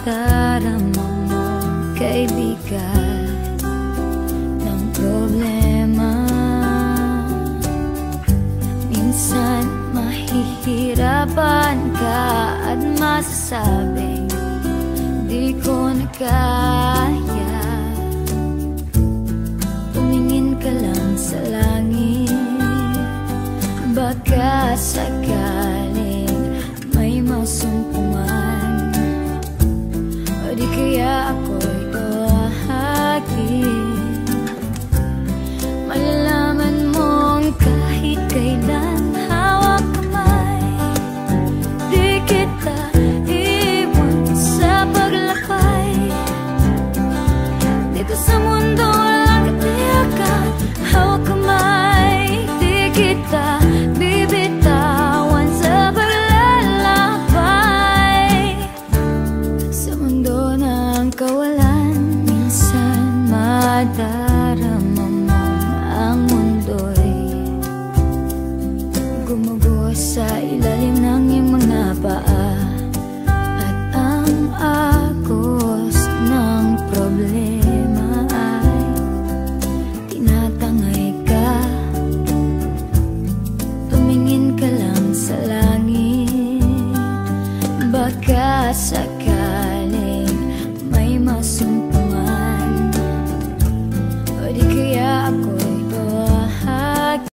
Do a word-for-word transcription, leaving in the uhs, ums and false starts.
darama mo kay bigat ng problema. Minsan mahihirapan ka at masasabing di ko na kaya. Tumingin ka lang sa langit, baka sakali